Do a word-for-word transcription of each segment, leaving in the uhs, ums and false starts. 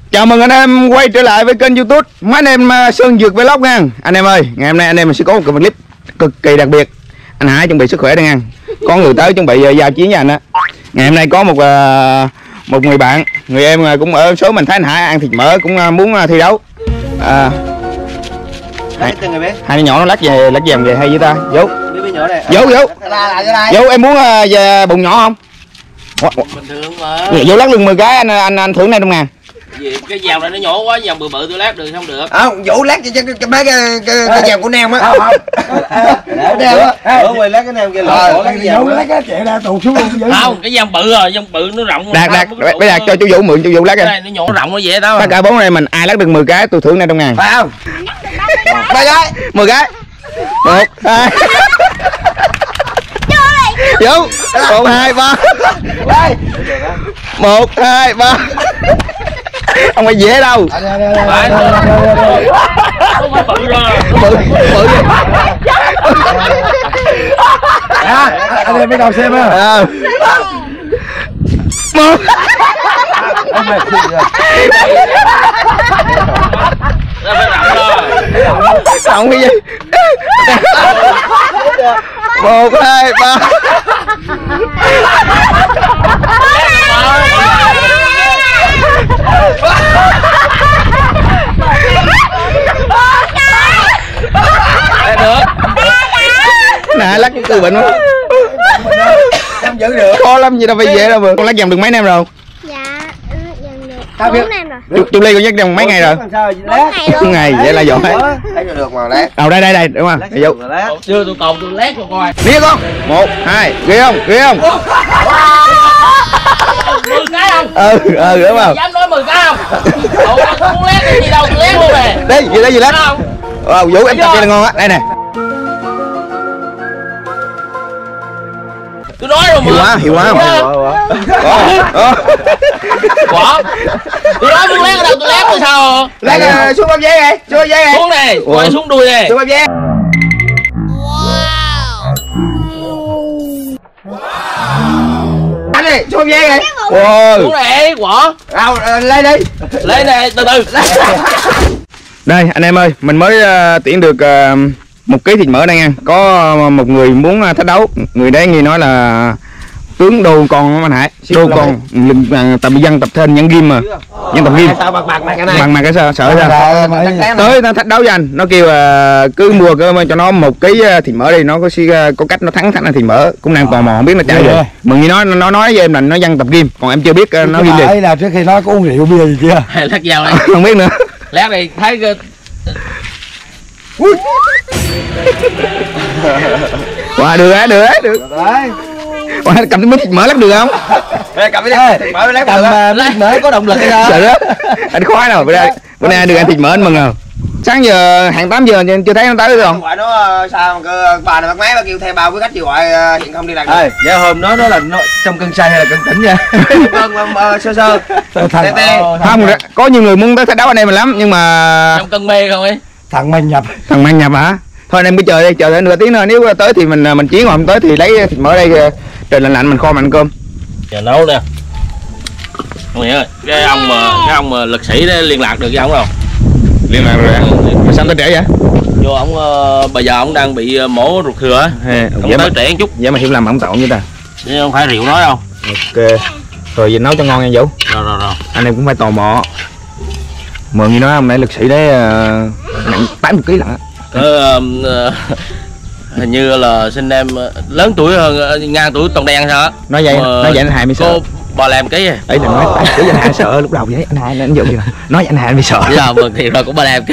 Chào mừng anh em quay trở lại với kênh YouTube mấy anh em Sơn Dược Vlog nha. Anh em ơi, ngày hôm nay anh em mình sẽ có một clip cực kỳ đặc biệt. Anh Hải chuẩn bị sức khỏe đây nha. Có người tới chuẩn bị giao chiến với anh á. Ngày hôm nay có một một người bạn, người em cũng ở số mình thấy anh Hải ăn thịt mỡ cũng muốn thi đấu. À, hai, hai đứa nhỏ nó lát về lát vàng về hay với ta. Vũ. Vũ Vũ. Vũ em muốn về bụng nhỏ không? Bình thường mà. Vũ lát lưng mười cái anh anh anh thưởng này năm ngàn. Gì? Cái dèo này nó nhỏ quá, dèo bự bự tôi lát được không được. Không, Vũ lát cho cho mấy cái cái cái dèo của Nam á. Không không. Để Nam á. Ở ngoài lát cái Nam kia lỗ lát cái dèo. Lát cái chạy ra tụt xuống luôn. Không, cái dèo bự rồi, dèo bự nó rộng. Đạt đạt, bây giờ cho chú Vũ mượn chú Vũ lát cái. Nó nhỏ rộng nó dễ đó. Tất cả bốn này mình ai lát được mười cái tôi thưởng này năm ngàn. Phải không? Ba cái, mười cái. Một, hai. Vũ, một, hai, ba. Một, hai, ba. Không phải dễ đâu. Phải. Không phải bự rồi. Bự, bự. À, anh em biết đâu xem á. Ờ. Một. Không cái gì. Một, hai, ba. Được. Nè lắc từ bệnh quá. Không giữ được. Khó lắm gì đâu phải dễ đâu mà. Con lắc dầm được mấy năm rồi? Dạ, dầm được bốn năm rồi. Chú Ly con dắt dầm mấy ngày rồi? bốn ngày, vậy là giỏi. Lấy cho được mà lát. Ờ đây đây đây, đúng không? Đây vô. Chưa tôi còn tôi lát cho coi. Đi con. Một, hai, ghê không? Ghê không? mười cái không? Ừ, ừ đúng không? Dám nói mười cái không? Ủa, tôi muốn lát cái gì đâu, tôi lát luôn nè. Đi, gì đó gì lát. Ờ, Vũ em tập kia là ngon á. Đây nè. Tôi nói rồi mà. Hiệu quá, hiệu quá không? Đó. Quả. Tôi nói muốn lát ở đâu tôi lát rồi sao? Lát xuống bắp giấy này, xuống bắp giấy này. Xuống này, quay xuống đuôi này. Xuống bắp giấy. Anh này, xuống bắp giấy này. Wow. Xuống này, quả. Đâu, lấy đi. Lấy này, từ từ. Đây anh em ơi, mình mới uh, tuyển được uh, một ký thịt mỡ đây nha. Có một người muốn uh, thách đấu. Người đấy nghe nói là tướng đồ con anh Hải, đồ con uh, tập dân tập thêm nhẫn ghim mà. Nhân tập ghim. Sao bạc bạc cái này? Bằng mà cái sợ sợ ra. Tới nó thách đấu với anh, nó kêu uh, cứ mua cái cho nó một ký thịt mỡ đi, nó có uh, có cách nó thắng thắng thịt mỡ. Cũng đang tò mò không biết nó chạy rồi. Mừng như nó nó nói với em là nó dân tập ghim, còn em chưa biết uh, nó ghim gì. Đây là trước khi nó có uống rượu bia gì chưa? Lát dao này. Không biết nữa. Lát này thấy cái Wow, được á, được á, được. Đấy. Wow, cầm cái miếng thịt mỡ lắc được không? Đây cầm cái thịt mỡ lát cầm lát mỡ có động lực hay sao? Sợ đó. Anh khoái nào, bữa nay bữa nay được ăn thịt mỡ anh mừng nào. Sáng giờ hàng tám giờ chưa thấy nó tới được không? Gọi nó sao mà bà này bắt máy bà kêu theo bao với khách chị gọi hiện không đi làm được. Ê, dạ hôm đó nó là nó, trong cơn say hay là cơn tỉnh nha. Vâng, sơ sơ. Thằng, Không, có nhiều người muốn tới thách đấu anh em mình lắm nhưng mà trong cơn mê không ấy. thằng manh nhập. Thằng mang nhập hả? Thôi anh em cứ chờ đi, chờ đến nửa tiếng nữa, nếu tới thì mình mình chiến, còn không tới thì lấy thịt mỡ đây trời lạnh lạnh mình kho mà ăn cơm. Giờ nấu nè. Ông Nghĩa ơi, cái ông mà cái ông mà lực sĩ đấy liên lạc được với ông đâu? Liên lạc rồi. Mà sao tới trễ vậy? Vô ông bây giờ ông đang bị mổ ruột thừa á. Ông tới trễ một chút. Vậy mà hiểu làm ông tội như ta. Chứ không phải rượu nói đâu. Ok. Rồi giờ nấu cho ngon nha Vũ. Rồi rồi rồi. Anh em cũng phải tò mò. Mượn như nói hôm nay lực sĩ đấy uh, nặng tám mươi ký lận á. Ờ, uh, hình như là sinh em lớn tuổi hơn, ngang tuổi Toàn Đen sao á. Nói vậy, nói vậy anh Hải mới sợ. Cô bà làm cái gì? Ấy đừng nói tám mươi ký anh Hải sợ lúc đầu vậy. Anh Hải anh Vũ gì nói anh Hải bị sợ. Giờ mừng thì rồi cũng bà làm cái.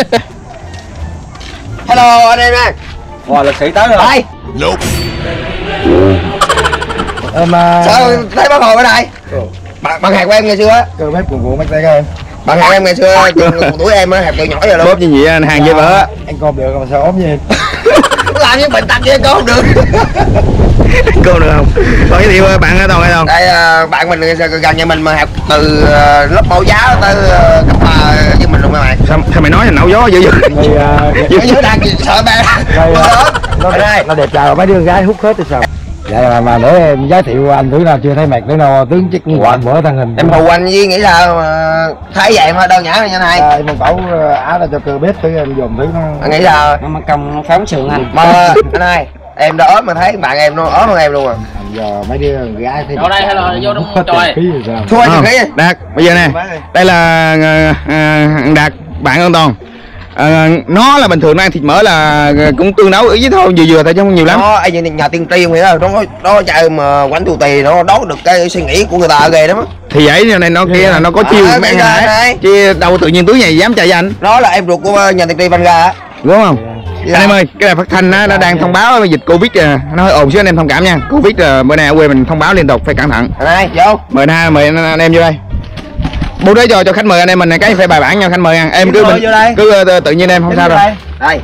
Hello anh em nha. Wow, lực sĩ tới rồi. Đây. Em uh... Sao thấy bác Hồ ở đây? Bạn bạn hạt của em ngày xưa á. Cơ bếp cuộn cuộn mấy tay các em. Bạn hạt em ngày xưa tuổi em á, hạt từ nhỏ giờ luôn. Bóp như vậy anh hàng với vợ. Anh cơm được mà sao ốm như em? Làm như bệnh tật chứ có không được. Cô được không? Còn giới thiệu bạn ở đâu hay không? Đây bạn mình gần nhà mình mà học từ lớp mẫu giáo tới cấp ba với mình luôn các bạn. Sao, sao mày nói là nấu gió dữ dữ? Ở dưới đang sợ ba. Nó, nó đẹp trai mà mấy đứa gái hút hết thì sao? Dạ mà, mà để em giới thiệu anh tướng nào chưa thấy mặt, tướng nào tướng chắc quạnh bữa thân hình. Em hù anh với nghĩ sao mà thấy vậy mà đơn giản là như này. À, em bảo áo là cho cơ bếp tướng em dùm tướng nó. Anh nghĩ sao? Nó mất công phóng sườn anh. Mà anh ơi, em đã ốm mà thấy bạn em nó ốm hơn em luôn à. Giờ mấy đứa gái thấy Vô đây hay là vô trong tròi? Thua Không, chừng khí. Đạt, bây giờ nè, đây là à, à, Đạt, bạn An Toàn. À, nó là bình thường nó ăn thịt mỡ là cũng tương đấu với thôi, vừa vừa thôi chứ không nhiều lắm. Nó ai như nhà tiên tri vậy đó, nó nó chạy mà quánh tù tì nó đấu được cái suy nghĩ của người ta ghê lắm á. Thì vậy điều này nó kia là nó có chiêu À, mấy bây giờ hả? này. Chứ đâu tự nhiên túi này dám chạy với anh, Nó là em ruột của nhà tiên tri Vanga á. đúng không? Dạ. Anh em ơi, cái này phát thanh á, nó đang thông báo dịch Covid à, nó hơi ồn xíu anh em thông cảm nha. Covid à, bữa nay ở quê mình thông báo liên tục, phải cẩn thận. Anh ơi, vô. Mời hai mời anh, anh em vô đây. Bố đấy cho cho khách mời anh em mình này cái phải bài bản nha, khách mời nha. Em cứ bình, cứ uh, tự nhiên em không sao đâu. Đây.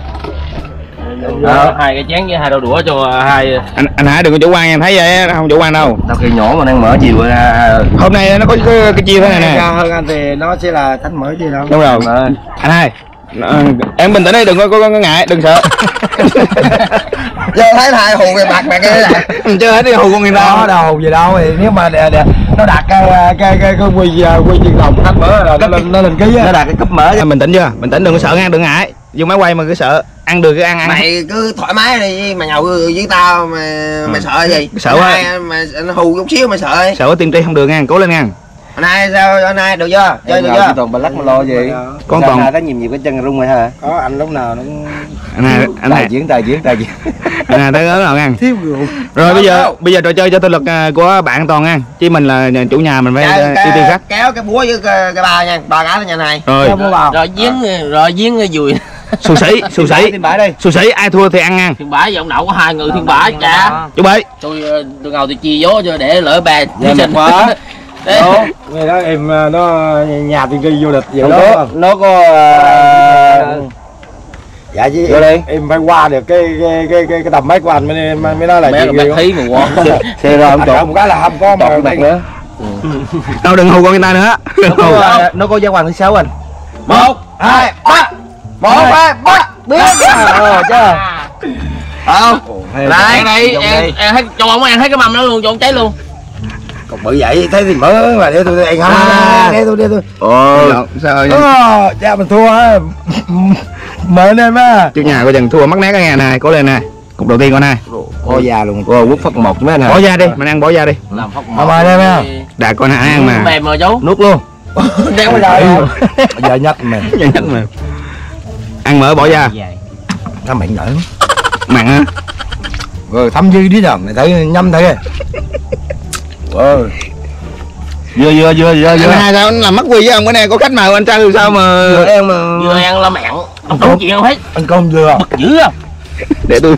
Ờ, hai cái chén với hai đôi đũa cho hai. Anh anh Hải đừng có chủ quan em thấy vậy không chủ quan đâu. Tao khi nhỏ mà đang mở chiều ra. Hôm nay nó có cái, cái chia thế này nè. cao hơn anh thì nó sẽ là thánh mở chứ đâu. Đúng rồi. Anh Hai, ờ, em bình tĩnh đi, đừng có, có, có ngại, đừng sợ. Vô thấy hai hù về mặt mẹ cái này. Mình chơi hết đi hù con người ta. Nó đâu gì đâu thì nếu mà đè, đè, nó đạt cái cái cái cái quy quy chuyên đồng thánh mở là nó lên nó lên ký á. Nó đạt cái cấp mở. Bình tĩnh chưa? Bình tĩnh, đừng có sợ nha, đừng ngại. Vô máy quay mà cứ sợ, ăn được cứ ăn ăn. Mày cứ thoải mái đi, mày nhậu với tao mà mày sợ gì? Sợ quá. Anh mà anh hù chút xíu mày sợ. Sợ có tiên tri không được nha, cố lên nha. Anh hai sao anh hai được chưa? Chơi được chưa? Toàn bà lắc mà lo gì. Con toàn hai có nhiều nhiều cái chân rung rồi hả? Có anh lúc nào nó cũng anh Hai, anh tài Hai, diễn tài diễn tài diễn. anh Hai tới lớn rồi nha. Thiếu rượu. Rồi bây giờ bây giờ trò chơi cho tôi luật à, của bạn Toàn nha. Chứ mình là nhà- chủ nhà mình phải Cái- ưu tiên khách. Kéo cái búa với cái, cái ba nha, ba cái nha này. Rồi, Rồi giếng rồi giếng dùi. xù xỉ, xù xỉ. Tìm bãi đi. Xù xỉ ai thua thì ăn nha. Thiên bãi giọng đậu có hai người thiên bãi cha. Chú Bế. Tôi tôi ngồi tôi chia vố cho để lỡ bè. Dạ, mệt quá. Đấy. Nghe đó em nó nhà tiên tri du lịch vậy Nó, đó. nó có uh, Dạ chứ Vô em, đi. em phải qua được cái cái cái cái, cái tầm mấy của anh mới mới, mới nói là Mẹ chuyện là gì bạc khí mà quọ. xe ra Anh không sợ chọn một cái là không có mà mặt nữa. Đâu đừng hù con người ta nữa. Nó có, nó có giá hoàng thứ sáu anh. Một, hai, ba. Một, hai, ba. Biết. Ờ chứ. Không. Đây đây em em thấy cho ông ăn thấy cái mầm nó luôn, cho ông cháy luôn. Còn bởi vậy thấy thì mở mà để tôi ăn không. À. Để tôi để tôi. Ồ, sao vậy? Ờ, cha mình thua á. Mệt em á. Trước nhà coi chừng thua mất nét cái nhà này, cố lên nè. Cục đầu tiên con này. Bỏ già luôn. Rồi quốc phát một mấy anh hả? Bỏ ra đi, mình ăn bỏ ra đi. Làm phóc Mà mời em á. Đạt con này ăn mà. mềm mà chú. Nuốt luôn. Đéo bây giờ. Giờ nhắc mày. Nhanh nhất mà. Ăn mỡ bỏ ra. Thăm mày nở. Mặn á. Rồi thăm dư đi nào, mày thấy nhâm thấy. Ờ. Vừa vừa vừa vừa Anh vừa. Hai sao anh làm mất quy với ông bữa nay có khách mời anh trai sao mà Vừa em mà Vừa ăn là mặn. Ông không chuyện không hết. ăn cơm vừa. Dữ à. để tôi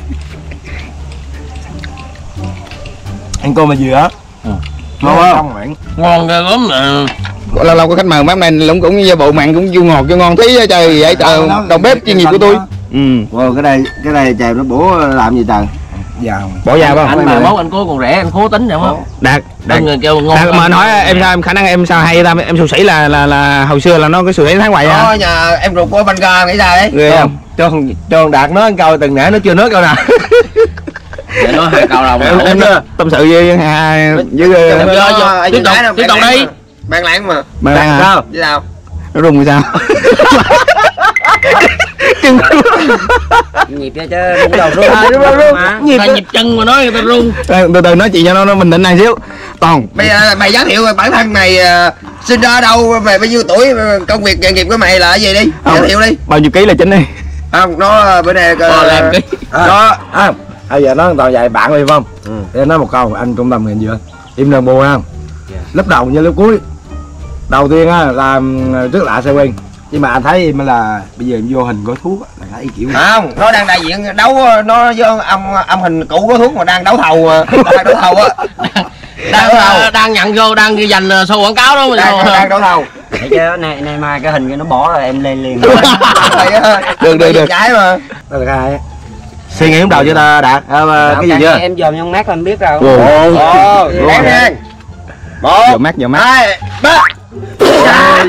Ăn cơm mà vừa á. Ngon không? Không mặn. Ngon ghê lắm nè. lâu lâu có khách mời mấy hôm nay cũng cũng như bộ mặn cũng vô ngọt vô ngon thấy trời vậy trời đầu bếp chuyên nghiệp của tôi. Ừ. Wow, cái đây cái đây trời nó bổ làm gì trời? Dạ. Bỏ ra không? Anh mà mốt anh cố còn rẻ anh cố tính vậy không? Đạt Đạt Anh người kêu ngon. Đạt mà anh hỏi em sao em khả năng em sao hay ta em xù xỉ là là là hồi xưa là nó cái xù xỉ tháng ngoài Đó à? nhà em ruột của Vanga nghĩ sao đấy? Ghê không? Cho thằng cho thằng Đạt nói câu từng nãy nó chưa nói câu nào. Để nói hai câu đầu Em, em tâm sự với hai với Em Em chơi cho- cho- anh tiếp tục, nãy đâu, tiếp bạn tục lãng đi. mà. Bạn lãng mà. mà đang hả? Sao? Chứ sao? Nó rung sao? Chừng Nhịp ra chứ đúng đầu rung. đúng rồi, đúng. Mà. Nhịp, nhịp chân mà nói người ta rung. từ từ nói chuyện cho nó nó bình tĩnh này xíu. Toàn Bây giờ mày giới thiệu bản thân mày ờ, sinh ra ở đâu, mày bao nhiêu tuổi, công việc nghề nghiệp của mày là cái gì đi? Không. Giới thiệu đi. bao nhiêu ký là chính đi. Không, nó ờ, bữa nay Ờ, làm cái. Đó. À, bây giờ nó toàn dạy bạn đi phải không? Ừ. Để nói một câu, anh trung tâm ngành dừa. Im đàn bồ không? Lớp đầu như lớp cuối. Đầu tiên á là rất lạ sẽ quen. Nhưng mà anh thấy em là bây giờ em vô hình gói thuốc á, là thấy kiểu này. Không, nó đang đại diện đấu, nó với ông âm hình cũ có thuốc mà đang đấu thầu mà. Đang đấu thầu á. Đang đang, đang nhận vô đang ghi dành show quảng cáo đó mà. Đang, đang đấu thầu. Thấy chứ này này mai cái hình cái nó bỏ rồi em lên liền. Được, được, được. Trái mà. Đó là hai á. Suy nghĩ lúc đầu chưa ta Đạt? À, mà cái gì chưa? Em dòm trong mát em biết rồi. Ồ, đáng nha. Một, Giờ mát giờ mát. hai, ba.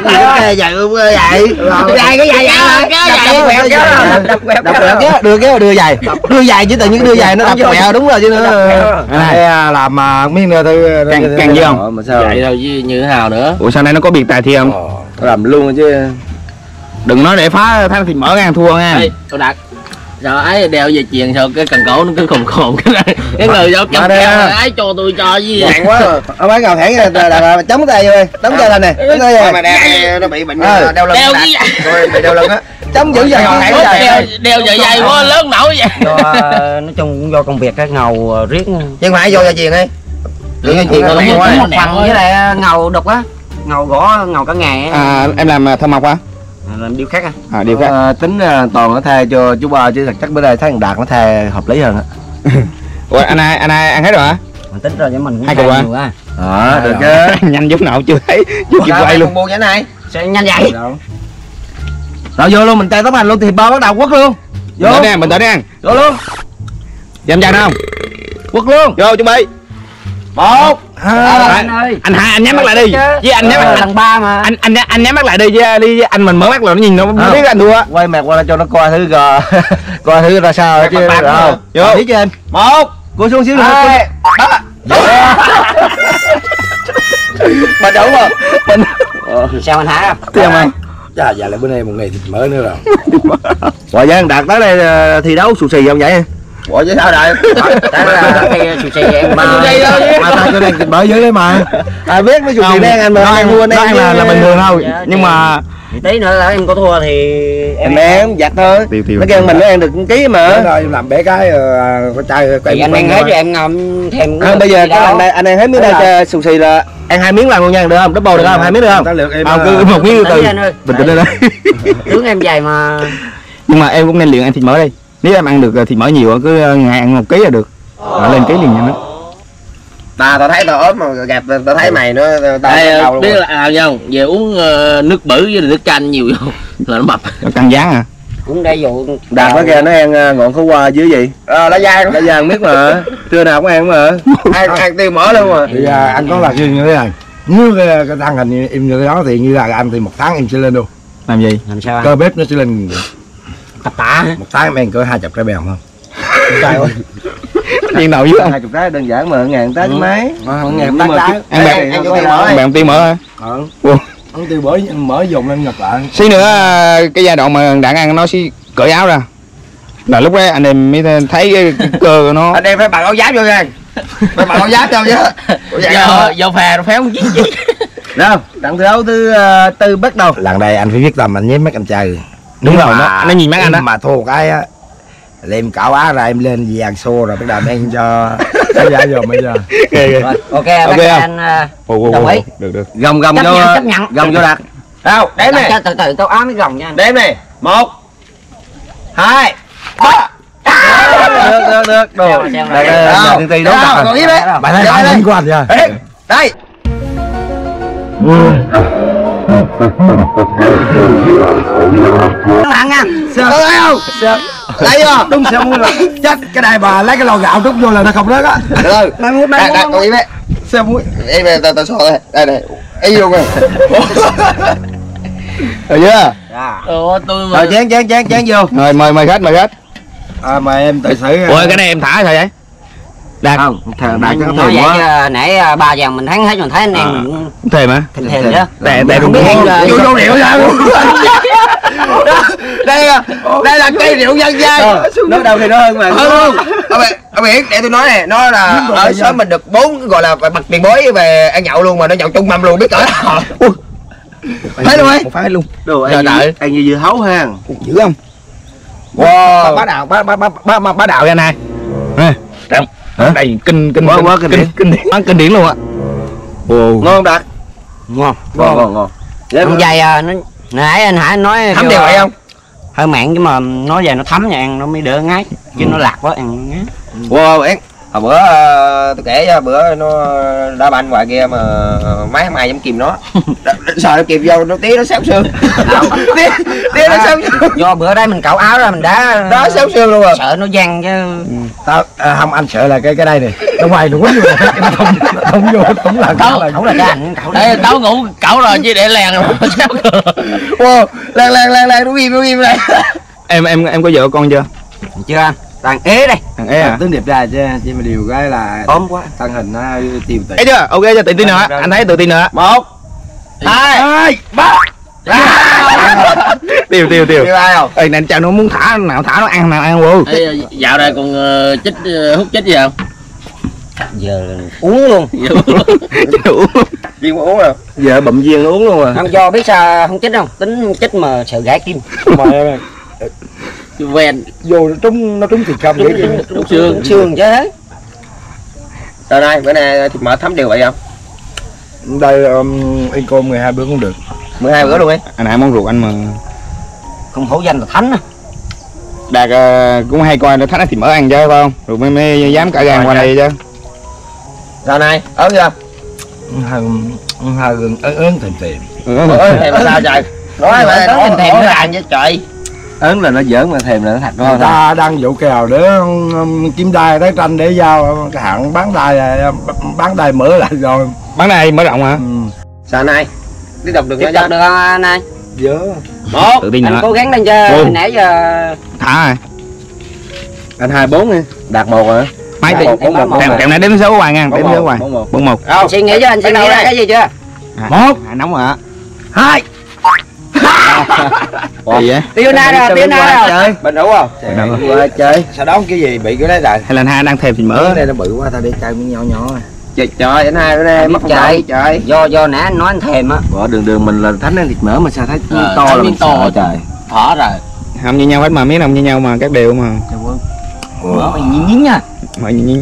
dài dài vậy dài cái dài dài cái dài quẹo kéo đập quẹo Đập quẹo kéo, đưa kéo đưa dài. Đưa dài chứ tự nhiên đưa dài nó đập quẹo đúng rồi chứ nữa. Đây làm mà miếng nữa thư Càng càng gì không? Mà sao? Vậy thôi chứ như thế nào nữa. Ủa sao này nó có biệt tài thi không? Làm luôn chứ. Đừng nói để phá tháng thì mở ngang thua nha. Ê, tôi đặt sao ấy đeo về chuyền sao cái cần cổ nó cứ khùng khùng cái này cái người đâu chấm keo ấy cho tôi cho gì nặng quá rồi ông ấy ngào thẳng là chống tay vô đi đóng tay lên nè đóng tay vô mà đeo nó bị bệnh đeo lưng đeo cái gì rồi bị đeo lưng á chống dữ giờ ngào thẳng đeo đeo dạ dày quá lớn nổi vậy. Do nói chung cũng do công việc cái ngầu riết. nhưng mà ai vô gia chuyền đi Tự nhiên chuyện nó một phần với lại ngầu đục á, ngầu gõ ngầu cả ngày á. À, em làm thợ mộc hả? Làm điều khác á. À, điều khác. À, tính là toàn nó thay cho chú ba chứ thật chắc bữa nay thấy thằng Đạt nó thay hợp lý hơn á. Ủa anh ai anh ai ăn hết rồi hả? Mình tính rồi cho mình cũng Hai thay cục à? nhiều á. Ờ, Được chứ. Nhanh giống nào chưa thấy chưa kịp quay luôn. buồn vậy này Sao nhanh vậy? Rồi vô luôn mình tay tóc hành luôn thì ba bắt đầu quất luôn. Vô. Mình tới mình tới đi ăn. Vô luôn. Dám ra không? Quất luôn. Vô chuẩn bị. Một, hai. Anh ơi. Anh hai anh nhắm mắt lại đi. Với anh nhắm mắt lần ba mà. anh anh anh nhắm mắt lại đi với đi với anh mình mở mắt rồi nó nhìn nó biết anh thua. Quay mặt qua cho nó coi thử gờ. Coi thử ra sao chứ. Không. Vô. Biết cho em. Một. Cô xuống xíu nữa. Hai. Ba. mà đúng rồi Mình sao anh hả? Tiền không? Chà, dạ lại bữa nay một ngày thịt mỡ nữa rồi. Rồi Giang Đạt tới đây thi đấu xù xì không vậy? ủa chứ sao đây Tại là thi xù xì em mà. Mà tay tôi đang thịt mỡ dưới đấy mà. À biết mấy xù xì đen anh mà nó ăn mua anh nó ăn là là bình thường thôi. Nhưng mà thì tí nữa là em có thua thì em em giặt thôi tiêu tiêu. nó kêu mình nó ăn được ký mà. Rồi em làm bé cái có chai Thì anh ăn hết cho em ngầm thèm. không bây giờ cái lần này anh ăn hết miếng đây xù xì là ăn hai miếng lần luôn nha, được không? Double được không? Hai miếng được không? Ta lượt em. Không cứ một miếng từ từ. Bình tĩnh lên đấy. Tướng em dày mà. Nhưng mà em cũng nên luyện ăn thịt mỡ đi. Nếu em ăn được thịt mỡ nhiều cứ ngày ăn một ký là được. Rồi lên ký liền nhanh đó. ta tao thấy tao ốm mà gặp tao thấy mày nữa tao Ê, đầu luôn biết là nào không về uống uh, nước bử với nước canh nhiều vô là nó mập. Nó căng giá à. Cũng đây dụ Đạt nó kìa nó ăn ngọn khổ qua dưới gì ờ lá giang đã giang biết mà. Trưa nào cũng ăn mà. ăn ăn tiêu mỡ luôn mà Thì à, anh có là riêng như thế này. Nếu cái, cái thằng hình em như thế đó thì như là anh thì một tháng em sẽ lên luôn. Làm gì? Làm sao? Cơ bếp nó sẽ lên Tập tạ. một tháng em ăn cỡ hai chục trái bèo không? Trời ơi. Điên đầu dưới không? Hai chục trái đơn giản mà ngàn trái mấy. Ngàn tám trái. trái. Ăn bèo ăn vô tiêu mỡ bèo tiêu mỡ hả? Ờ. Ủa? Ăn tiêu bữa mỡ dùng lên ngập lại. Xí nữa cái giai đoạn mà đạn ăn nó sẽ cởi áo ra. Là lúc đấy anh em mới thấy cái, cái cơ của nó. anh em phải mặc áo giáp vô nha phải mặc áo giáp cho chứ Giờ giờ phè nó phéo chiến chiến. Đâu? Trận thi đấu thứ uh, tư bắt đầu. Lần đây anh phải viết tâm anh nhém mấy anh trai. Đúng rồi, mà, nó nó nhìn mắt anh đó. mà thua cái á là em cạo á ra em lên vàng xô rồi bắt đầu em cho cái giá dùm bây giờ. Rồi, ok, Ok bác không? anh Ồ, ồ, đồng ồ, ý. được được. Gồng gồng Chấp vô. nhận, chấp nhận. Gồng vô Đạt. đâu đếm Đặt này cho từ từ tao áo mới gồng nha anh. đếm này một hai ba Được được được. Đồ. Đây Đạt là tiền tỷ đấu Đâu, Đạt. còn ý đấy Bạn thấy bản lĩnh của anh chưa? Ê, đây Thằng nha. có thấy không lấy vô Đúng sao mua là chết cái này mà lấy cái lò gạo trút vô là nó không rớt á. được rồi Mai mốt đây mai đây mốt. còn ý đấy Sao muối? em về tao tao so đây đây này ý luôn rồi Được chưa? Ủa tôi mà Rồi chén chén chén chén vô. Rồi mời mời khách mời khách. À mà em tự xử. Ủa cái này em thả sao vậy? Đạt. Không, thằng Đạt nó Nói thèm vậy quá. chứ nãy ba vàng mình thắng hết mình thấy anh em mình cũng Thèm hả? thèm thèm chứ. Tè tè Không đúng biết không? anh là vô vô rượu ra luôn đây là đây là cây rượu dân gian nó đâu thì nó hơn mà. hơn luôn ông Biển- ông Biển để tôi nói này nó là ở xóm mình được bốn gọi là bật tiền bối về ăn nhậu luôn mà nó nhậu chung mâm luôn biết cỡ nào thấy luôn ấy Một phát luôn. Đồ Trời anh đợi. như, anh như dưa hấu ha. Dữ không? wow Bá đạo bá bá bá bá bá, bá đạo nha này. Nè. Trọng. Đây kinh kinh Quá, kinh quá kinh kinh điển. kinh điển kinh điển luôn á. Ồ. Ngon không Đạt? Ngon. Ngon ngon ngon. Không dày à, nó nãy anh Hải nói thấm kêu, đều vậy không hơi mặn chứ mà nói về nó thấm nha ăn nó mới đỡ ngái chứ nó lạc quá ăn ngái. wow Biển Hồi bữa uh, tôi kể cho bữa nó đá banh ngoài kia mà mấy thằng ai dám kìm nó. Sợ nó kìm vô nó tí nó xéo xương. tí, tí nó xéo xương. Do bữa đấy mình cạo áo ra mình đá Đó xéo xương luôn rồi. sợ nó văng chứ. Ừ. Tao à, không anh sợ là cái cái đây này nó ngoài nó quýnh rồi nó không không vô không là Cậu là cậu là cái ảnh cậu Đây táo ngủ cậu rồi chứ để lèn rồi. Wow, lan lan lan lan nó im nó im lại. Em em em có vợ con chưa? chưa anh toàn ế đây. Thằng ế à? tướng đẹp trai chứ chỉ mà điều cái là Ốm quá. thân hình nó tiều tị. Thấy chưa? Ok chưa? Tự tin nữa. Anh thấy tự tin nữa. Một, hai, hai ba. Tiêu tiêu tiêu. Tiêu ai không? Ê này chào nó muốn thả nào thả nó ăn nào ăn luôn. Ê, dạo này còn uh, chích uh, hút chích gì không? Giờ uống luôn. Chứ uống. Viên có uống không? Giờ bậm viên nó uống luôn à. Không do biết sao không chích không? Tính chích mà sợ gãy kim. Mà Ven vô nó trúng nó trúng thì không vậy chứ. trúng xương. Trúng xương chứ. Rồi đây, bữa nay thịt mỡ thấm đều vậy không? Đây um, ăn cơm ngày hai bữa cũng được. mười hai bữa luôn đi. Anh nãy món ruột anh mà. Không hổ danh là thánh á. Đạt uh, cũng hay coi nó thánh thịt mỡ ăn chứ phải không? Rồi mới, mới dám cả gan qua đây chứ. Rồi này, ớn chưa? Hai hai ớn ớn thèm thèm. Ớn thèm sao trời? Nói mà nói thèm nó làm chứ trời. Ớn là nó giỡn mà thèm là nó thật đó. Người ta đang vụ kèo để um, kiếm đai tới tranh để giao cái hãng bán đai bán đai mở lại rồi. Bán này mở rộng hả? Ừ. Sao này? Tiếp tục được Tiếp chưa? tục được không anh ơi? Dớ. Một. Tự tin Anh nữa. cố gắng lên chứ hồi nãy giờ Thả rồi. Anh hai bốn đi. Đạt một hả? Mấy Dạ, tỷ. em nói một Kèm rồi. kèm này đếm số hoài nha, đếm số hoài. bốn một. Bốn một. anh suy nghĩ cho anh suy nghĩ ra cái gì chưa? Một. À, nóng rồi hả? Hai. Gì vậy? Tiêu na rồi, tiêu na rồi. Chơi. Bình đủ không? Đâu? Qua chơi. Sao đó cái gì bị cái đấy rồi. Hay là hai đang thèm thịt mỡ? Ở đây nó bự quá tao đi chơi miếng nhỏ nhỏ. Trời trời, anh hai bữa nay mất Trời. trời. Trời. Do do nãy anh nói anh thèm á. Bỏ đường đường mình là thánh ăn thịt mỡ mà sao thấy miếng Ờ, to thấy là miếng mình to sợ trời. Thỏ rồi. Không như nhau hết mà, miếng nào như nhau mà, các đều mà. Mỡ mày nhín nhín nha. Mà nhìn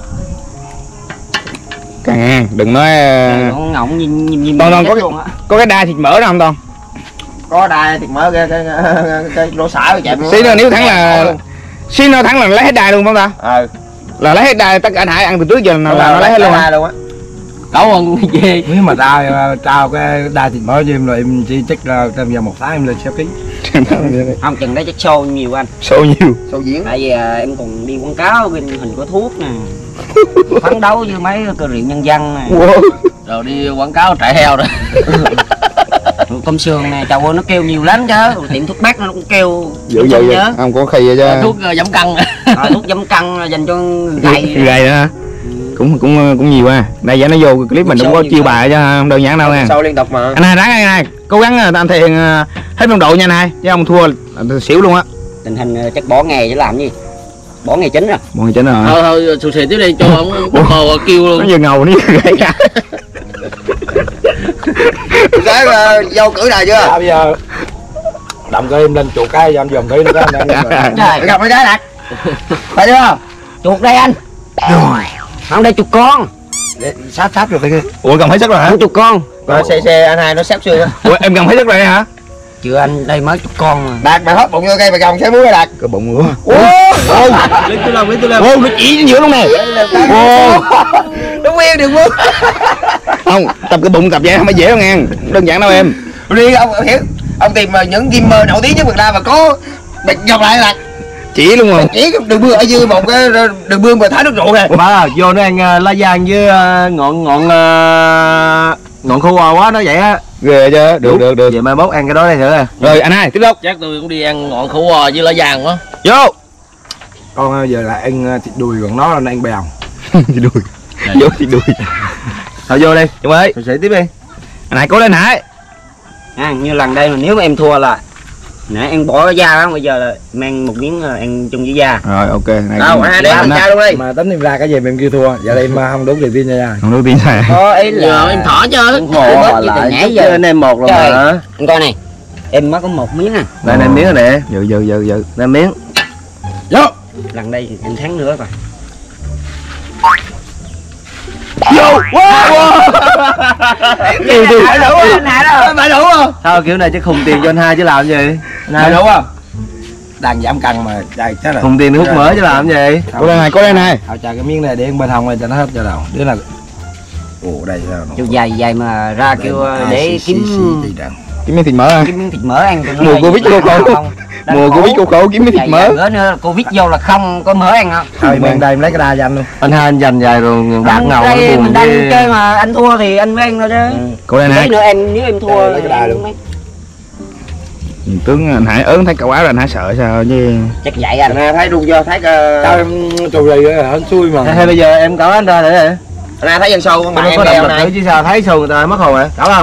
càng ăn, đừng nói Nó ngọng nhìn nhìn nhìn Toàn toàn chết có cái- luôn á. có cái đai thịt mỡ đó không Toàn? Có đai thịt mỡ cái cái cái, cái lỗ xả chạy. Xí nữa nếu thắng là xí nữa thắng là lấy hết đai luôn không ta? Ờ. Là lấy hết đai tất cả anh Hải ăn từ trước giờ là, là nó lấy hết luôn hả? luôn á. Cậu còn gì? Nếu mà tao trao cái đai thịt mỡ cho em rồi em chỉ chắc là trong vòng một tháng em lên sáu ký. Không chừng đấy chắc show nhiều anh. Số nhiều. Sâu diễn. Tại vì à, em còn đi quảng cáo bên hình có thuốc nè. Phấn đấu với mấy cơ rượu nhân dân nè. Wow. Rồi đi quảng cáo trại heo rồi. Công sườn nè, chào ơi nó kêu nhiều lắm chứ. Tiệm thuốc bắc nó cũng kêu. Dữ không dữ vậy. nhớ. Không có khi vậy chứ. Thuốc uh, giảm cân. À, thuốc giảm cân dành cho gầy. Gầy nữa hả? Cũng cũng cũng nhiều à. Đây giờ nó vô clip mình cũng có chiêu bài chứ không đơn giản đâu nha. Sâu liên tục mà. Anh hai ráng anh hai, cố gắng anh thể hiện hết phong độ nha anh hai, chứ không thua là xỉu luôn á. Tình hình chắc bỏ nghề chứ làm gì. Bỏ nghề chính rồi. Mọi người chính rồi. Thôi thôi sụt xì tiếp đi cho ông bồ kêu Nó luôn. vừa ngầu nó vừa gãy ra. Cái uh, dâu cử nào chưa? À, bây giờ động cái em lên chuột cái cho anh dòm thử nó có anh đang Trời, Gặp mấy cái đặt. phải chưa? Chuột đây anh. Không đây chuột con. sát sát rồi kia. Ủa cầm hết sức rồi hả? Không chuột con. Rồi xe xe anh hai nó xếp xương á. Ủa em cầm hết sức rồi hả? Chưa anh, đây mới chuột con mà. Đạt mày hết bụng vô cây mày gồng xe muối ra Đạt. Cái bụng nữa. Ô, Lấy tôi làm lấy tôi làm. Ô nó chỉ trên giữa luôn nè. Ô. nó nguyên được luôn. Không, tập cái bụng tập vậy không phải dễ đâu nghe. Đơn giản đâu em. Riêng ông hiểu. Ông tìm mà những gamer nổi tiếng nhất Việt Nam mà có mày dòng lại Đạt. Chỉ luôn rồi. Chỉ đường bươn ở dưới một cái đường bươn mà thả nước rượu nè. Ba vô nó ăn uh, lá giang với uh, ngọn ngọn uh, ngọn khô bò quá nó vậy á. Ghê chứ, được được được. Vậy mai mốt ăn cái đó đây thử à. Rồi anh hai tiếp tục. Chắc tôi cũng đi ăn ngọn khổ bò với lá vàng quá. Vô. Con uh, giờ là ăn uh, thịt đùi còn nó là nó ăn bèo. Thịt đùi. Vô thịt đùi. Thôi vô đi. Chúng ơi. Rồi sẽ tiếp đi. Anh hai cố lên Hải. À, như lần đây mà nếu mà em thua là nãy em bỏ da đó, bây giờ là mang một miếng là ăn chung với da. Rồi ok. Này Đâu, hai đứa mình trao luôn đi. Mà tính em ra cái gì mà em kêu thua. Giờ đây em uh, không đúng tiền tin nha. không đầu tiên này. Có ý là Giờ em thỏ chứ. Em bớt gì từ nãy giờ. Anh em một rồi Trời. mà. Anh coi này, em mới có một miếng à. Đây này miếng rồi nè. Dự dự dự dự. Đây miếng. Vô. Lần đây anh thắng nữa rồi. Vô. Wow. Tiêu tiêu. Phải đủ không? Phải đủ không? Sao kiểu này chứ khùng tiền cho anh hai chứ làm gì. Phải đủ không? đang giảm cân mà trời chết rồi. Không tiền hút mỡ chứ làm gì. Cô đây này, cô đây này. Thôi chờ cái miếng này để bên hông này cho nó hết cho đầu. Đứa là ồ đây sao nó. Kêu dài dài mà ra kêu để kiếm Kiếm miếng thịt mỡ ăn. kiếm miếng thịt mỡ ăn. Mùa Covid cô khổ. Mùa Covid cô khổ kiếm miếng thịt mỡ. Bữa nữa Covid vô là không có mỡ ăn không? Thôi bên đây em lấy cái đa cho anh luôn. Anh hai anh dành dài rồi bạc ngầu nó đây buồn mình đang ghê. chơi mà anh thua thì anh mới ăn thôi chứ. Cô đây Tí này. nữa em nếu em thua Lấy cái đà luôn. em- Nhìn tướng anh Hải ớn thấy cậu áo rồi anh Hải sợ sao chứ. chắc vậy anh. Anh thấy rung vô thấy Sao em trù rì rồi hên xui mà. Hay bây giờ em cõng anh ra để để. anh thấy dân sâu con Nó bạn em có động đeo lực này. nữa chứ sao thấy xù người ta mất hồn hả? Cõng không?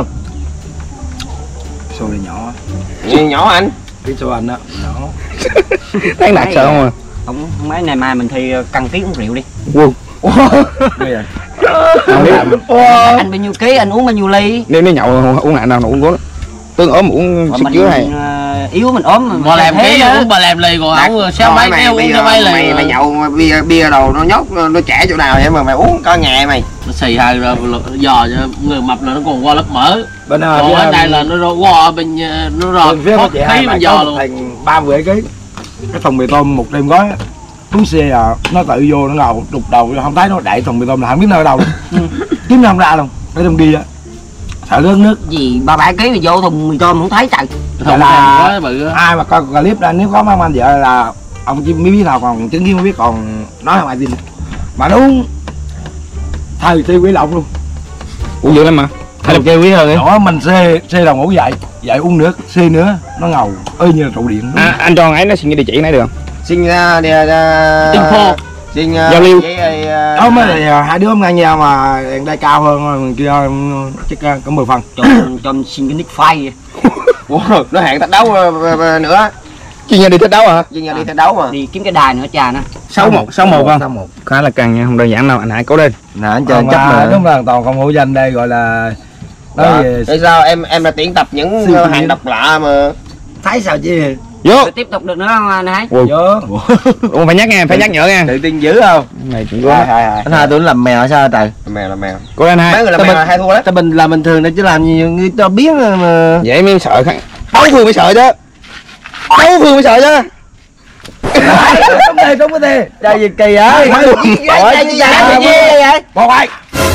Xui này nhỏ. Nhìn nhỏ anh. Cái xui anh đó, nhỏ. Thấy nạt sợ không à. Không mấy ngày mai mình thi căng ký uống rượu đi. Wow. Ghê vậy. Anh bao nhiêu ký anh uống bao nhiêu ly? Nếu nếu nhậu uống lại nào nó uống cố lắm. Tương ốm uống Còn sức mình chứa này. ờ, yếu mình ốm mà Bà làm thế ký nữa. uống bà làm lì còn ổng sao mấy cái uống sao mấy lì. mày mày nhậu mà bia bia đồ nó nhốt nó trẻ chỗ nào vậy mà mày uống có ngày mày. Nó xì hai rồi giò cho người mập là nó còn qua lớp mỡ. Bên nào Còn ở đây là nó qua bên nó rò bên phía thoát của chị hai khí bạn bên có giò một luôn. thằng ba mươi ký. Cái thùng mì tôm một đêm gói. Xuống xe à, nó tự vô nó ngầu đục đầu không thấy nó đẩy thùng mì tôm là không biết nơi đâu luôn. Kiếm nó không ra luôn. Cái trong đi á. Sợ nước nước. Gì ba bảy ký mà vô thùng mì tôm không thấy trời. Thùng là- quá bự á. Ai mà coi clip ra nếu có mấy anh vợ là ông chỉ mới biết nào còn chứng kiến mới biết còn nói không ai tin. Mà nó uống thời tiêu quỷ lộng luôn. Uống dữ lắm mà. Hay là chơi quý hơn ấy. Đó mình xê xê đầu ngủ dậy, dậy uống nước, xê nữa, nó ngầu ơi như là trụ điện. À, anh cho ấy nó xin cái địa chỉ này được không? Xin ra đi Info. xin Giao lưu. Đó mới là hai đứa ngang nhau mà đèn đây cao hơn mình kia chắc có mười phần. Cho cho anh xin cái nick file. nó hẹn thách đấu ờ, ờ, nữa. Chuyên gia đi thích đấu hả? Chuyên gia đi thách đấu mà. Đi kiếm cái đài nữa cha nó. Sáu một, sáu một không? sáu một. Khá là căng nha, không đơn giản đâu, anh Hải cố lên. Nè anh chờ Còn chấp mà nữa. đúng là toàn không hữu danh đây gọi là nói về Tại sao em em là tuyển tập những Siêu ờ, nhiên. hàng độc lạ mà. thấy sao chứ. Vô. Rồi tiếp tục được nữa không anh Hải? Ui. Vô. Ủa, phải nhắc nha, phải nhắc nhở nha. Tự tin dữ không? Này chuyện của Hai hai hai. Anh hai tôi làm mèo sao trời? Mèo là mèo. cố lên Hải. Mấy người là Tao mèo bật- là hay thua đấy. Ta bình làm bình thường đây chứ làm gì người ta biết mà. Vậy mới sợ khăn. Đấu phương mới sợ chứ. Đấu phương mới sợ chứ. Đúng đây, đúng cái đây. Chơi gì kỳ á? Chơi gì vậy? Bỏ quay.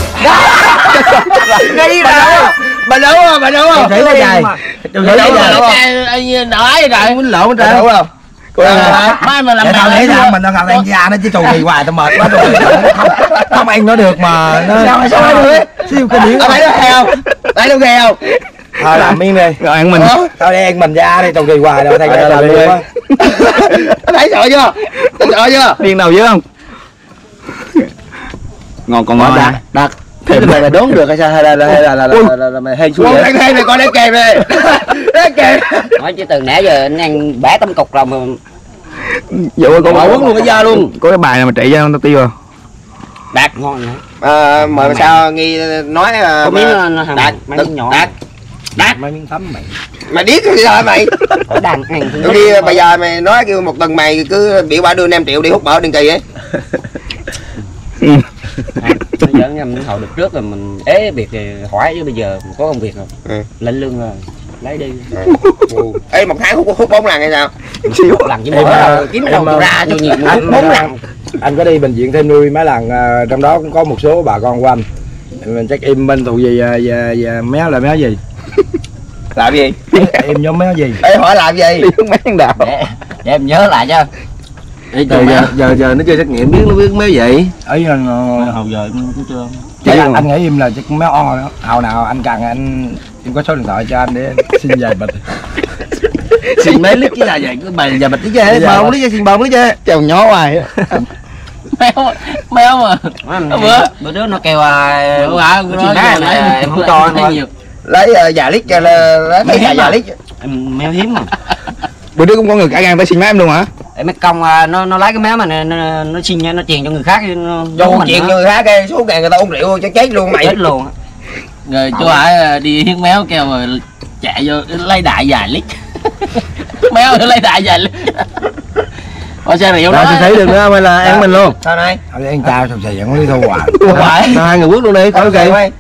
Nghi rồi. Bà đấu à, bà đấu à. Thử cái dài. Thử Đấu cái à, dài. đấu à. Anh nói rồi. Quýnh lộn Bà trời. đấu không? Cố lên Hải. Ờ, mai mà làm Để tao mèo để là ra thua. mình đang làm đàn gia nó chứ trù gì hoài tao mệt quá rồi. Không, không ăn nó được mà. Nó Sao sao ăn được? siêu cái điển. Ở thấy nó ghê không? Thấy nó ghê không? Thôi làm miếng đi. Rồi ăn mình. Tao đi ăn mình ra đi trù gì hoài đâu thay Ờ, cái làm làm đi. đi quá. Thấy sợ chưa? Sợ chưa? Điên đầu dữ không? Ngon còn ngon Đặt, ra. đặt. Thế là mày đốn được hay sao? Hay là là hay là là là, là, là mày hên xui Con vậy? thằng này này con để kèm đi. Để kèm. Nói chứ từ nãy giờ anh ăn bẻ tấm cục rồi mà Dụ con Bỏ quất luôn cái da luôn. Có cái bài nào mà trị ra không tao tiêu à? đạt ngon nữa. Ờ mà sao nghi nói ờ, Có mà- miếng nó- nó hầm Đạt, mấy Đạt, miếng nhỏ. Đạt. Đạt. Mấy miếng thấm mày. Mày điếc cái gì hả mày? Ở đang ăn thứ Đôi khi bây giờ mày nói kêu một tuần mày cứ biểu bà đưa năm triệu đi hút mỡ đừng kỳ ấy. nó dẫn em những hồi được trước rồi mình ế việc thì hỏi chứ bây giờ mình có công việc rồi. Ừ. Lên lương rồi lấy đi. Ê một tháng hút hút bốn lần hay sao? Lần chứ Em, bỏ à, đâu kiếm em, đâu à, ra cho nhiều Anh, bốn anh, lần. anh có đi bệnh viện thêm nuôi mấy lần à, trong đó cũng có một số bà con của anh. Mình chắc im bên tụ gì à, và, và méo là méo gì? Làm gì? Em nhóm méo gì? Ê hỏi làm gì? Đi uống mấy thằng đào. để, để em nhớ lại chứ. Ê, giờ, giờ, giờ, giờ nó chơi xét nghiệm biết nó biết mấy vậy. Ấy là Hồi giờ cũng chưa. chắc anh, anh nghĩ em là chắc méo o đó. Hào nào anh cần anh em có số điện thoại cho anh để xin vài bịch. Xin mấy lít chứ là vậy, cái bài giờ bịch lý chứ, Dạ, bông vâng. lý chứ, xin bông lý chứ. Chào nhó hoài á. Méo méo mà. Bữa bữa trước nó kêu à, Bữa hả? chị má em, à, em không cho thôi. nhiều. Lấy uh, vài lít cho lấy mấy Hiếm vài à? lít. Em méo hiếm mà. Bữa trước cũng có người cả gan tới xin má em luôn hả? Em mấy công à, nó nó lấy cái méo mà nó nó, nó xin nha, nó truyền cho người khác nó Vô mình chuyện nó người khác cái số ngàn người ta uống rượu cho chết luôn mày. chết luôn. Rồi chú Hải đi hiến méo kêu rồi chạy vô lấy đại vài lít. Méo nó lấy đại vài lít. Ôi xe rượu Rồi đó. thì thấy được nữa không hay là ăn mình luôn? Sao này? Thôi anh chào xong xài vẫn đi thu hoài. Phải. Nào hai người quất luôn đi, khỏi kỳ.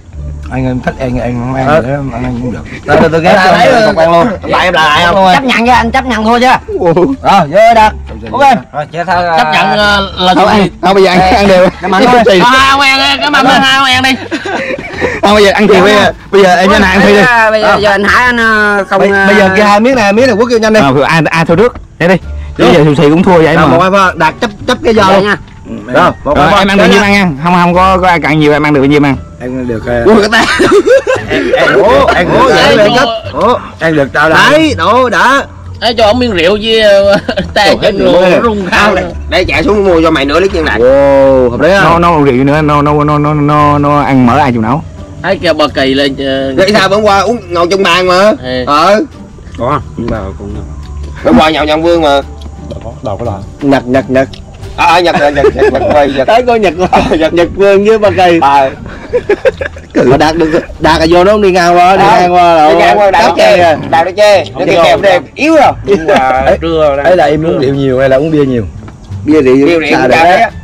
anh em thích ăn anh không ăn Ờ. nữa anh ăn cũng được. Rồi rồi tôi ghép cho anh một ăn luôn. Lại em lại không? Chấp nhận cho anh chấp nhận thua chưa? Rồi vô đặt. Ok. Rồi chưa thôi. Chấp nhận ờ, là Không ăn, không bây giờ ăn ăn đều. Cảm ơn thôi. Ờ, hai ông ăn cái mâm đó, hai ông ăn đi. Không bây giờ ăn thì bây giờ bây giờ em cho nàng ăn phi đi. Bây giờ, giờ anh Hải anh ờ, không. Bây, ờ, bây giờ kia hai miếng này, miếng này quốc kêu nhanh đi. Ờ, ai ai thôi trước. Thế đi. Bây giờ xù xì cũng thua vậy Rồi, một mà. hai ba đặt chấp chấp cái giò Vậy luôn. nha. Rồi, một Rồi hai ba. em ăn được nhiêu ăn nha. Không không có có ai cạn nhiều em ăn được bao nhiêu ăn. Ăn được ờ, Ui cái tay. Ủa, ăn ủa vậy lên cấp. Ủa, ăn được tao đã. đấy, đủ đã. Ấy cho ông miếng rượu với ờ, tay chân rượu rồi nè. rung khao. Để chạy xuống mua cho mày nửa lít nhân đại. Ồ, hợp lý Nó không? nó rượu nữa, nó nó nó nó nó nó ăn mỡ ai chịu nấu. Ấy kêu bờ kỳ lên. ờ, Vậy sao bữa qua uống ngồi chung bàn mà. Ừ. Ờ. Có, nhưng mà cũng Bữa qua nhậu nhân vương mà. Đâu có làm. Nhật nhật nhật. Ờ à, Nhật Nhật Nhật Nhật Nhật quay Nhật. Thấy coi nhật nhật nhật vương với ba cây. Ờ. Mà đạt được đạt là vô nó không đi ngang qua, đi Ờ. ngang qua là Đi ngang qua đào cáp chê, kìa. đào nó chê. Nó cái kèm đây yếu rồi. Nhưng mà Trưa ấy là em uống rượu nhiều hay là uống bia nhiều? Bia rượu Rượu rượu xà ra đấy đấy á. á.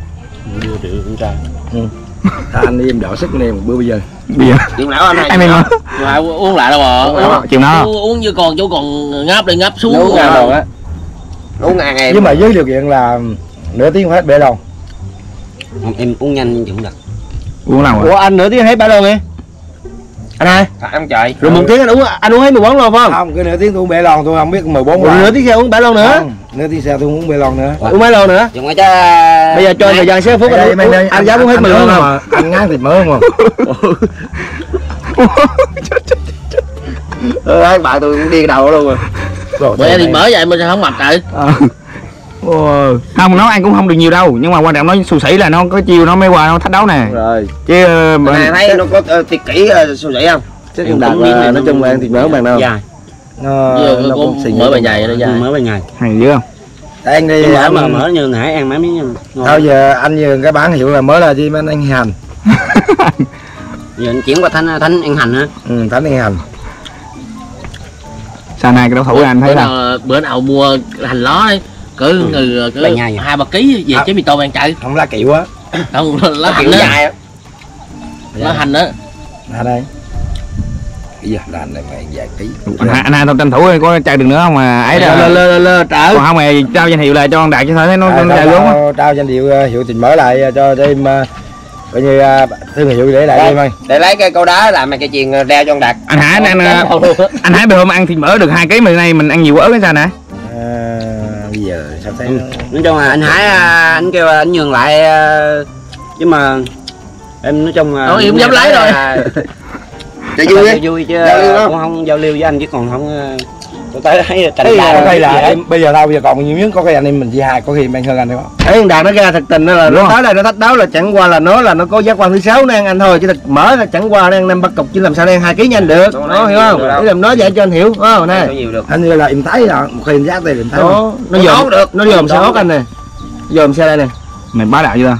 Thà anh đi em đỏ sức này một bữa bây giờ. Bia. Rượu não anh hay. Em em mà. Mà uống lại đâu mà. Uống Chịu nó. Uống, uống như còn chỗ còn ngáp đi ngáp xuống. Nấu ngà đồ á. Uống ngàn em. Nhưng mà với điều kiện là nửa tiếng phải hết bể lòng. không, em uống nhanh cũng được. Uống nào Ủa rồi? anh nửa tiếng hết ba lon nghe. Anh hai. Ăn trời. Rồi một tiếng anh uống anh uống hết mười bốn lon phải không? Không, cái nửa tiếng tôi uống bể lòng tôi không biết mười bốn Rồi lon. nửa tiếng sau uống bảy lon nữa. Không, nửa tiếng sau tôi uống bể lòng nữa. Uống mấy lon nữa? Dùng ngay cho. Bây giờ cho anh thời gian sáu phút Đây, anh đây, uống. đây, Anh dám uống hết mười lon nướng không? mà anh ngán thịt mỡ không? Ừ, hai bạn tôi cũng đi đầu luôn rồi. Bữa thì mở vậy mình sao không mặc trời. Ờ. Ồ, không nấu ăn cũng không được nhiều đâu, nhưng mà quan trọng nó xù xỉ là nó có chiêu nó mới qua nó thách đấu nè. Rồi. Chứ ờ, Mà mà- thấy nó có uh, tiệc kỹ uh, xù xỉ không? Chứ không đạt là nói chung là ăn thịt mỡ bằng nào. Dài. Nó Giờ nó có cũng xì mở bài dày nó dài. Mới bên ngày. hay dữ không? Tại anh đi Nhưng mà anh, mà mở như nãy ăn mấy miếng ngon. Sao giờ anh như cái bán hiệu là mới là gì mà anh hành. Giờ anh chuyển qua thanh thanh ăn hành hả? Ừ, thánh ăn hành. Sao nay cái đấu thủ anh thấy Bữa là nào bữa nào mua hành lá đi. Cỡ người cỡ Bảy ngày vậy. hai ba ký về À. chế mì tôm ăn chạy. Không lá kiệu á. Không lá hành Kiểu đó. dài á. Lá hành đó. Ra đây. Bây giờ là anh này mày vài ký. anh hai anh hai tranh thủ có chạy được nữa không mà ấy Lơ đó. lơ lơ lơ trở. Còn không thì trao danh hiệu lại cho con Đạt chứ thấy nó À, nó trao, chạy gốm á. trao, trao danh hiệu uh, hiệu tình mở lại uh, cho thêm uh, coi như uh, thương hiệu để lại Đây. em ơi. Để lấy cái câu đá làm mày cái chuyền uh, reo cho con Đạt. Anh Hải anh anh, anh Hải bữa hôm ăn thịt mỡ được hai ký mà nay mình ăn nhiều ớt cái sao nè? À, bây giờ sao thấy nó... Nói chung là anh Hải à, anh kêu anh nhường lại à, chứ mà em nói chung là Thôi, em dám lấy rồi. Để vui đi. vui chứ Giao lưu không? cũng không giao lưu với anh chứ còn không à, tôi thấy thấy cảnh Thế đá là, đây là gì hết. em, bây giờ đâu giờ còn nhiều miếng có cái anh em mình chia hai có khi em ăn hơn anh đấy không? Thấy thằng Đạt nó ra thật tình đó là Đúng nó không? tới đây nó thách đấu là chẳng qua là nó là nó có giác quan thứ sáu nó ăn anh thôi chứ thật mở là chẳng qua nó ăn năm ba cục chứ làm sao nó ăn hai ký nhanh được. Đúng Nó rồi, hiểu không? được đâu. Để làm nói vậy cho anh hiểu. Đúng không Có nè. nhiều được. Anh như là em thấy là một khi em giác đây là em thấy Đó, nó Nó dòm nấu được. nó dòm xe ốc anh nè. Dòm xe đây nè. Mày bá đạo chưa?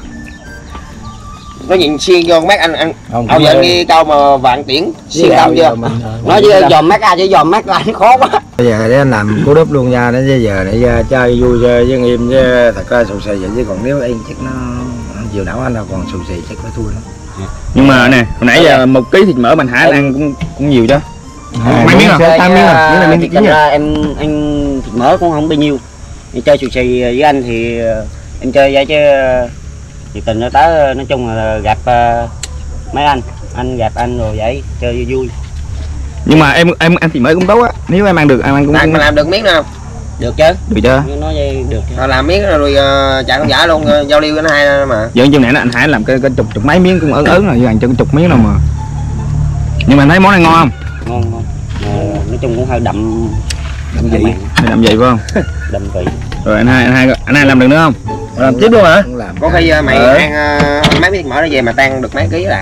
Nó nhìn xiên vô con mắt anh ăn. không. Ông giờ anh nghe câu mà vạn tiễn xiên tâm chưa? Nói chứ dòm mắt ra chứ dòm mắt ra khó quá. Bây giờ để anh làm cú đúp luôn nha, đến giờ để uh, chơi vui chơi với anh em chứ thật ra sù xì vậy chứ còn nếu em chắc nó nó chiều não anh là còn sù xì chắc phải thua nó. Nhưng mà nè, hồi nãy giờ một ký thịt mỡ mình Hải ăn cũng cũng nhiều chứ. Mấy miếng à? Chơi, Hai miếng à? Miếng này miếng thì chín thật nha. ra em anh thịt mỡ cũng không bao nhiêu. Em chơi xù xì với anh thì ờ, em chơi vậy chứ ờ, nhiệt tình nó tới nói chung là gặp ờ, mấy anh anh gặp anh rồi vậy chơi vui vui Nhưng mà em em ăn thịt mỡ cũng tốt á. Nếu em ăn được em ăn cũng Đạt cũng mà làm được miếng nào? được chứ. được chưa? Nói vậy được chứ. Rồi làm miếng rồi uh, chạy con giả luôn uh, giao lưu với nó hai mà. Giờ chừng nãy là anh Hải làm cái, cái chục chục mấy miếng cũng ớn ớn rồi, giờ ăn cho chục miếng nào mà. Nhưng mà anh thấy món này ngon không? Ngon ngon. Ờ, nói chung cũng hơi đậm Đậm vị. Hay làm vậy phải không? đậm vị. Rồi anh hai anh hai anh hai làm được nữa không? Làm tiếp luôn hả? Không làm. Có khi uh, mày Ờ. ăn uh, mấy miếng thịt mỡ nó về mà tan được mấy ký Đạt.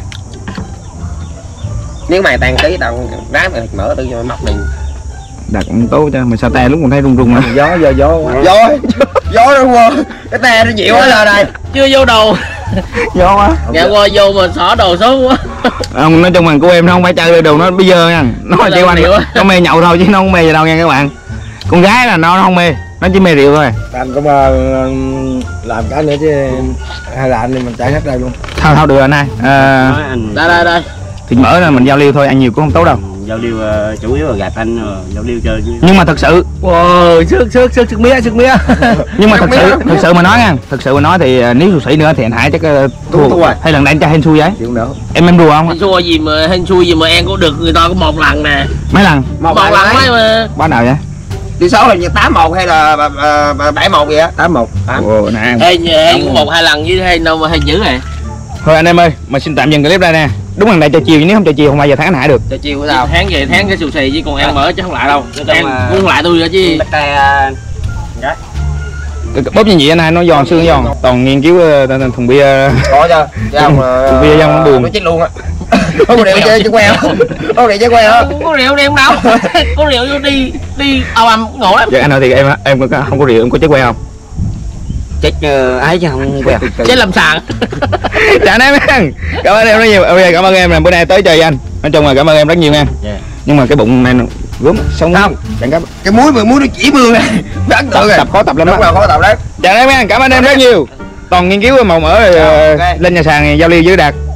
Nếu mày tan ký tao ráp thịt mỡ tự cho mọc liền. Đặt cũng tốt chứ, mà sao tay lúc còn thấy rung rung nữa. Gió giờ gió quá. Gió gió nó qua cái te nó dịu quá rồi đây. Chưa vô đầu. Gió quá. Ngày qua vô mà xỏ đồ xấu quá. Ông nói chung là cô em nó không phải chơi đồ nó bây giờ nha. Nó là chơi quanh rượu á. nó mê nhậu thôi chứ nó không mê gì đâu nha các bạn. Con gái là nó, nó không mê, nó chỉ mê rượu thôi. Anh cũng uh, làm cái nữa chứ hay là anh thì mình chạy hết đây luôn. Thôi thôi được rồi anh hai. À, Nói anh Đây đây đây. Thịt mỡ là mình giao lưu thôi, ăn nhiều cũng không tốt đâu. Giao lưu uh, chủ yếu là gặp anh rồi giao lưu chơi chứ. Nhưng mà thật sự Wow, sức sức sức sức mía, sức mía. nhưng mà thật sự thật sự mà nói nha, thật sự mà nói thì uh, nếu xù xỉ nữa thì anh Hải chắc uh, thua. Thua rồi. Hay lần này anh cho hên xui vậy? Chịu nữa. Em em đùa không? Hên xui gì mà hên xui gì mà em cũng được người ta có một lần nè. Mấy lần? một, Một lần mấy mà. Bao nào vậy? Đi số là như tám một hay là bảy một vậy á? Tám một. Ồ nè. Ê nhà em cũng một hai lần với hay đâu mà hay dữ này. Thôi anh em ơi, mình xin tạm dừng clip đây nè. Đúng lần này cho chiều, nếu không cho chiều không bao giờ thắng anh Hải được. Cho chiều của tao. Tháng về tháng cái xù xì chứ còn em mở chứ không lại đâu. Em mà- cũng không lại tôi nữa chứ. Bạch tay Bóp như vậy anh Hải nó giòn xương giòn. Toàn nghiên cứu uh, thùng bia. Có cho. Chứ không Thùng bia dân nó buồn. nó chết luôn á. Có rượu chơi chứ queo. Có rượu chơi queo á. Không có rượu đi em đâu. Có rượu vô đi đi ầm ầm ngộ lắm. Dạ anh nói thì em em có- không có rượu, em có chết queo không? chết uh, ấy chứ không quẹo. Chết làm sàn. Dạ anh em nha. Cảm ơn em rất nhiều. Bây giờ cảm ơn em là bữa nay tới chơi với anh. Nói chung là cảm ơn em rất nhiều nha. Yeah. Nhưng mà cái bụng này nó gớm sống Không. chẳng cấp. Cái muối mà muối nó chỉ mương này. Nó ấn Tập, tượng rồi. tập khó tập lắm Đúng đó. rồi, khó tập đấy. Dạ anh em nha. Cảm ơn em rất nhiều. Toàn nghiên cứu màu mỡ rồi, Rồi, ờ, ok. lên nhà sàn giao lưu với Đạt.